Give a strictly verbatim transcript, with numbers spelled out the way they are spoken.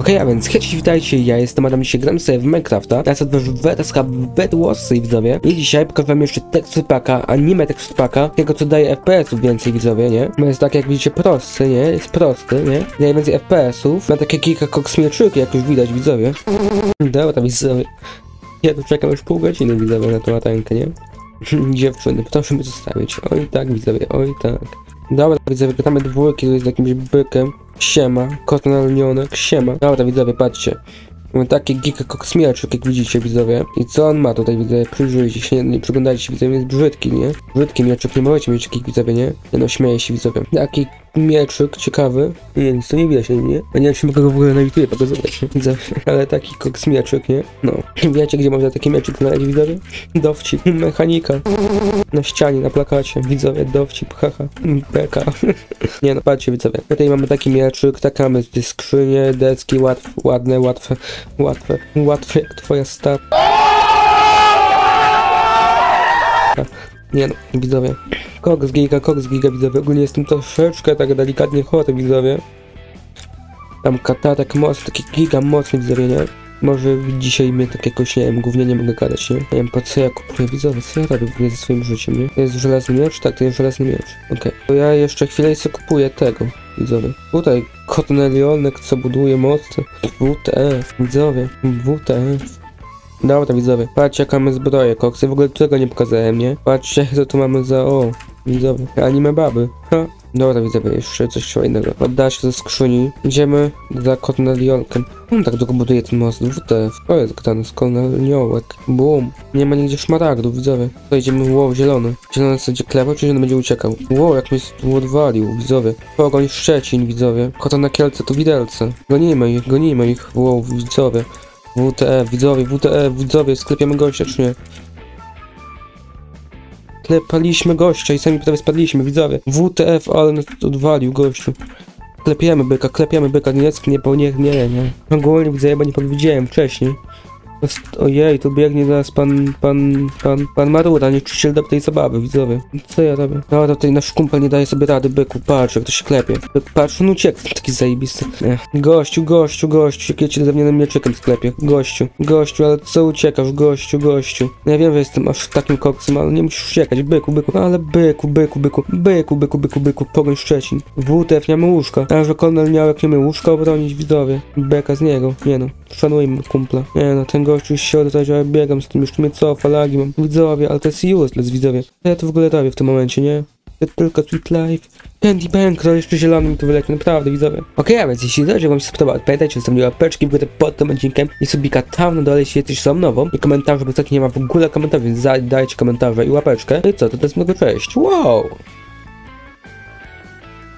Okej, okay, a więc hej, witajcie, ja jestem Adam, dzisiaj gram sobie w Minecrafta. Ja sobie w Weteska Bedwarsy, widzowie. I dzisiaj pokażę wam jeszcze teksturpaka, anime teksturpaka, tego co daje F P S-ów więcej, widzowie, nie? Bo jest tak, jak widzicie, prosty, nie? Jest prosty, nie? Daje więcej F P S-ów. Ma takie kilka koksmieczyki, jak już widać, widzowie. Dobra, widzowie. Ja tu czekam już pół godziny, widzowie, na tą latarkę, nie? Dziewczyny, proszę mnie zostawić. Oj tak, widzowie, oj tak. Dobra, widzowie, gadamy dwójki z jakimś bykiem. Siema, kot nalnionek, siema. Dobra, widzowie, patrzcie. Mamy taki giga koksmiaczek, jak widzicie, widzowie. I co on ma tutaj, widzowie? Przyjrzyjcie się, nie przyglądajcie się, widzowie, jest brzydki, nie? Brzydki mieczek, nie możecie mieć takich, widzowie, nie? Nie no, śmieję się, widzowie. Taki mieczyk ciekawy. Nie, nic to nie widać, nie? Ja nie wiem, czy mogę go w ogóle na YouTube pokazywać, nie? Widzowie. Ale taki koksmiaczek, nie? No. Wiecie, gdzie można taki mieczek znaleźć, widzowie? Dowcip, mechanika. Na ścianie, na plakacie, widzowie, dowcip, haha, beka. Nie no, patrzcie, widzowie. Tutaj mamy taki mieczyk, taka mamy skrzynie, deski, łatw, ładne, łatwe, łatwe, łatwe jak twoja stara. Nie no, widzowie. Koks giga, koks giga, widzowie. Ogólnie jestem troszeczkę tak delikatnie chory, widzowie. Tam kata, tak mocno, taki giga mocny, widzowie, nie? Może dzisiaj mnie tak jakoś, nie wiem, głównie nie mogę gadać, nie? Nie wiem, po co ja kupuję, widzowie, co ja robię w ogóle ze swoim życiem, nie? To jest żelazny miecz? Tak, to jest żelazny miecz. Okej. Okay. To ja jeszcze chwilę sobie kupuję tego, widzowie. Tutaj Kotnelionek, co buduje mocno. W T F, widzowie, W T F. Dobra, widzowie, patrzcie jaka mamy zbroję, koksy, w ogóle tego nie pokazałem, nie? Patrzcie, co tu mamy za, o, widzowie, anime baby, ha. Dobra, widzowie, jeszcze coś fajnego. Odda się ze skrzyni. Idziemy za Kornelionkiem. On tak długo buduje ten most. W T F. To jest grany z Korneliołek. Bum. Nie ma nigdzie szmaragdu, widzowie. To idziemy, wow, zielony. Zielony będzie klepał, czy zielony będzie uciekał? Wow, jak mnie tu odwalił, widzowie. Pogoń Szczecin, widzowie. Kota na Kielce to widelce. Gonimy ich, gonimy ich. Wow, widzowie. W T F, widzowie, W T F, widzowie. Sklepiamy gościa, czy nie? Klepaliśmy gościa i sami prawie spadliśmy, widzowie. W T F, ale nas odwalił gościu. Klepiemy byka, klepiemy byka, nie, nie, nie, nie, nie. Ogólnie widzę, bo nie powiedziałem wcześniej. Ojej, tu biegnie zaraz pan, pan, pan, pan Maruda, niszczyciel do tej zabawy, widzowie. Co ja robię? No, tutaj nasz kumpel nie daje sobie rady, byku, patrz, jak to się klepie. Patrz, on uciekł, taki zajebisty. Ech. Gościu, gościu, gościu, jak ja cię drewnianym mieczykiem sklepie. Gościu, gościu, ale co uciekasz, gościu, gościu. Ja wiem, że jestem aż takim koksem, ale nie musisz uciekać, byku, byku, ale byku, byku, byku, byku, byku, byku, byku, Pogoń Szczecin. W T F nie mamy łóżka, a że Kornel miał jak nie my łóżka obronić, widzowie. Beka z niego, nie no, szanujmy kumpla. Nie no, ten gościu już się oddaje, że ja biegam z tym, już mnie cofa, lagi mam, widzowie, ale to jest useless, widzowie. Co ja to w ogóle robię w tym momencie, nie? To tylko Sweet Life. Candy Bank, ale jeszcze zielony mi to wyleci, naprawdę, widzowie. Okej, okay, a więc jeśli zależy wam się spodobało, pamiętajcie, zostawcie łapeczki w górę pod tym odcinkiem i subika tam na dole, jeśli jesteś są nową. I komentarze, bo ostatnio nie ma w ogóle komentarzy, więc dajcie komentarze i łapeczkę. No i co, to to jest mego cześć. Wow!